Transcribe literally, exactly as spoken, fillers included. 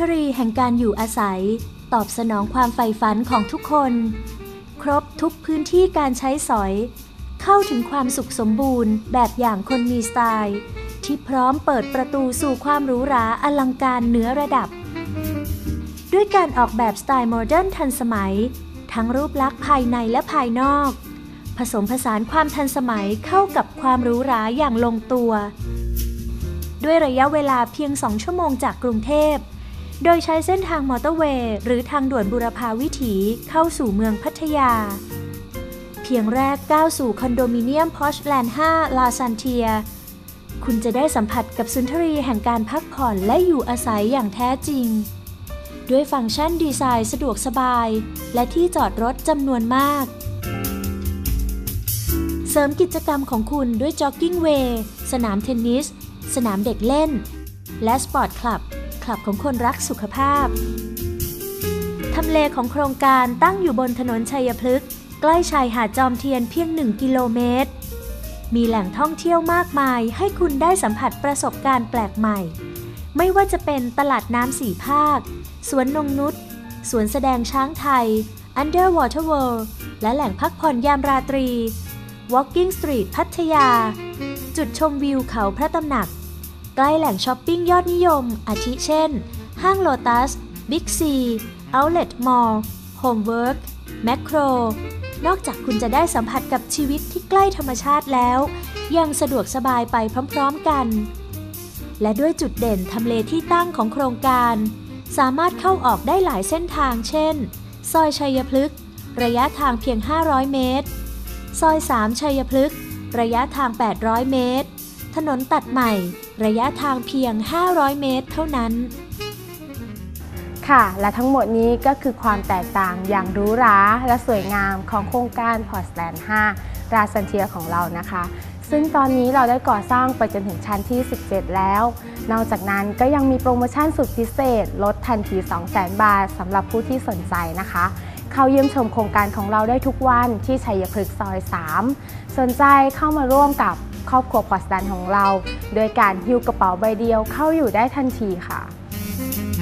รีแห่งการอยู่อาศัยตอบสนองความใฝ่ฝันของทุกคนครบทุกพื้นที่การใช้สอยเข้าถึงความสุขสมบูรณ์แบบอย่างคนมีสไตล์ที่พร้อมเปิดประตูสู่ความหรูหราอลังการเหนือระดับด้วยการออกแบบสไตล์โมเดิร์นทันสมัยทั้งรูปลักษณ์ภายในและภายนอกผสมผสานความทันสมัยเข้ากับความหรูหราอย่างลงตัวด้วยระยะเวลาเพียงสองชั่วโมงจากกรุงเทพโดยใช้เส้นทางมอเตอร์เวย์หรือทางด่วนบูรพาวิถีเข้าสู่เมืองพัทยาเพียงแรกก้าวสู่คอนโดมิเนียมพอชแลนด์ห้าลาซันเทียคุณจะได้สัมผัสกับสุนทรีแห่งการพักผ่อนและอยู่อาศัยอย่างแท้จริงด้วยฟังก์ชันดีไซน์สะดวกสบายและที่จอดรถจำนวนมากเสริมกิจกรรมของคุณด้วยจ็อกกิ้งเวย์สนามเทนนิสสนามเด็กเล่นและสปอร์ตคลับคลับของคนรักสุขภาพทำเลของโครงการตั้งอยู่บนถนนชัยพฤกษ์ใกล้ชายหาดจอมเทียนเพียงหนึ่งกิโลเมตรมีแหล่งท่องเที่ยวมากมายให้คุณได้สัมผัสประสบการณ์แปลกใหม่ไม่ว่าจะเป็นตลาดน้ำสี่ภาคสวนนงนุชสวนแสดงช้างไทย Underwater World และแหล่งพักผ่อนยามราตรี Walking Street พัทยาจุดชมวิวเขาพระตำหนักใกล้แหล่งช้อปปิ้งยอดนิยมอาทิเช่นห้างโลตัส บิ๊กซี เอาท์เลทมอลล์ โฮมเวิร์ค แมคโครนอกจากคุณจะได้สัมผัสกับชีวิตที่ใกล้ธรรมชาติแล้วยังสะดวกสบายไปพร้อมๆกันและด้วยจุดเด่นทำเลที่ตั้งของโครงการสามารถเข้าออกได้หลายเส้นทางเช่นซอยชัยพฤกษ์ระยะทางเพียงห้าร้อยเมตรซอยสามชัยพฤกษ์ระยะทางแปดร้อยเมตรถนนตัดใหม่ระยะทางเพียงห้าร้อยเมตรเท่านั้นค่ะและทั้งหมดนี้ก็คือความแตกต่างอย่างหรูหราและสวยงามของโครงการพอร์ตแลนด์ห้าราซันเทียของเรานะคะซึ่งตอนนี้เราได้ก่อสร้างไปจนถึงชั้นที่สิบเจ็ดแล้วนอกจากนั้นก็ยังมีโปรโมชั่นสุดพิเศษลดทันที สองแสน บาทสำหรับผู้ที่สนใจนะคะเข้าเยี่ยมชมโครงการของเราได้ทุกวันที่ชัยพฤกษ์ซอยสามสนใจเข้ามาร่วมกับครอบครัวพอร์ตแลนด์ของเราโดยการหิ้วกระเป๋าใบเดียวเข้าอยู่ได้ทันทีค่ะ